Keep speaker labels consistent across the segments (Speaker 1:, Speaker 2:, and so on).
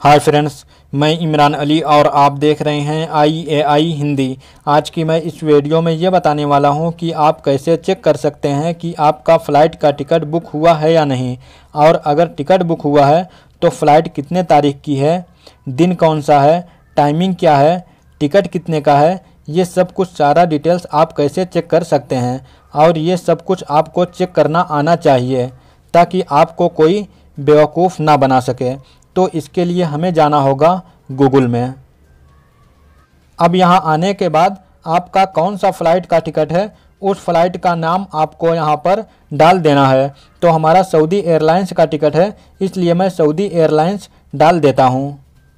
Speaker 1: Hi friends, मैं इमरान अली और आप देख रहे हैं IAI हिंदी। आज की मैं इस वीडियो में ये बताने वाला हूँ कि आप कैसे चेक कर सकते हैं कि आपका फ़्लाइट का टिकट बुक हुआ है या नहीं, और अगर टिकट बुक हुआ है तो फ़्लाइट कितने तारीख की है, दिन कौन सा है, टाइमिंग क्या है, टिकट कितने का है। ये सब कुछ सारा डिटेल्स आप कैसे चेक कर सकते हैं, और ये सब कुछ आपको चेक करना आना चाहिए ताकि आपको कोई बेवकूफ़ ना बना सके। तो इसके लिए हमें जाना होगा गूगल में। अब यहाँ आने के बाद आपका कौन सा फ़्लाइट का टिकट है, उस फ़्लाइट का नाम आपको यहाँ पर डाल देना है। तो हमारा सऊदी एयरलाइंस का टिकट है, इसलिए मैं सऊदी एयरलाइंस डाल देता हूँ।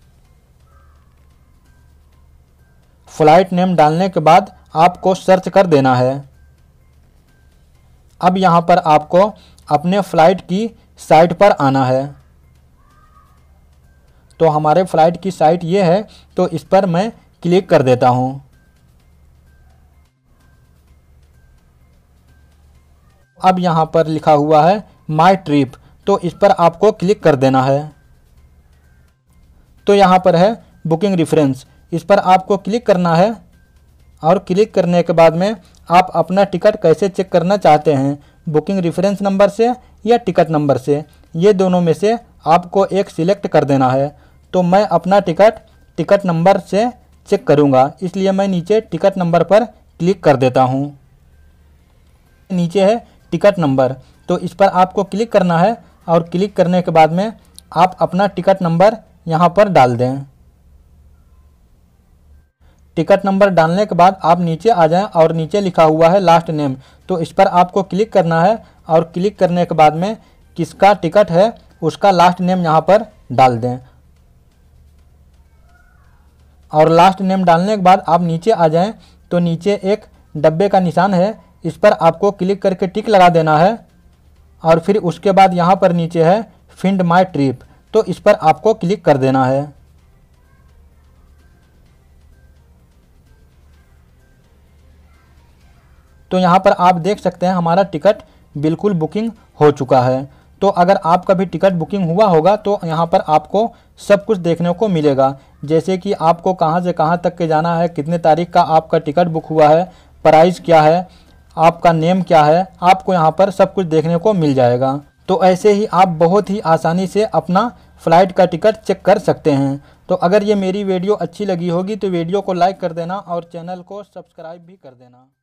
Speaker 1: फ़्लाइट नेम डालने के बाद आपको सर्च कर देना है। अब यहाँ पर आपको अपने फ़्लाइट की साइट पर आना है। तो हमारे फ़्लाइट की साइट ये है, तो इस पर मैं क्लिक कर देता हूँ। अब यहाँ पर लिखा हुआ है माय ट्रिप, तो इस पर आपको क्लिक कर देना है। तो यहाँ पर है बुकिंग रेफरेंस, इस पर आपको क्लिक करना है। और क्लिक करने के बाद में आप अपना टिकट कैसे चेक करना चाहते हैं, बुकिंग रेफरेंस नंबर से या टिकट नंबर से, ये दोनों में से आपको एक सिलेक्ट कर देना है। तो मैं अपना टिकट नंबर से चेक करूंगा, इसलिए मैं नीचे टिकट नंबर पर क्लिक कर देता हूं। नीचे है टिकट नंबर, तो इस पर आपको क्लिक करना है, और क्लिक करने के बाद में आप अपना टिकट नंबर यहां पर डाल दें। टिकट नंबर डालने के बाद आप नीचे आ जाएं, और नीचे लिखा हुआ है लास्ट नेम, तो इस पर आपको क्लिक करना है। और क्लिक करने के बाद में किसका टिकट है उसका लास्ट नेम यहाँ पर डाल दें। और लास्ट नेम डालने के बाद आप नीचे आ जाएं, तो नीचे एक डब्बे का निशान है, इस पर आपको क्लिक करके टिक लगा देना है। और फिर उसके बाद यहाँ पर नीचे है फिंड माय ट्रिप, तो इस पर आपको क्लिक कर देना है। तो यहाँ पर आप देख सकते हैं हमारा टिकट बिल्कुल बुकिंग हो चुका है। तो अगर आपका भी टिकट बुकिंग हुआ होगा तो यहाँ पर आपको सब कुछ देखने को मिलेगा, जैसे कि आपको कहाँ से कहाँ तक के जाना है, कितने तारीख का आपका टिकट बुक हुआ है, प्राइस क्या है, आपका नेम क्या है, आपको यहाँ पर सब कुछ देखने को मिल जाएगा। तो ऐसे ही आप बहुत ही आसानी से अपना फ़्लाइट का टिकट चेक कर सकते हैं। तो अगर ये मेरी वीडियो अच्छी लगी होगी तो वीडियो को लाइक कर देना और चैनल को सब्सक्राइब भी कर देना।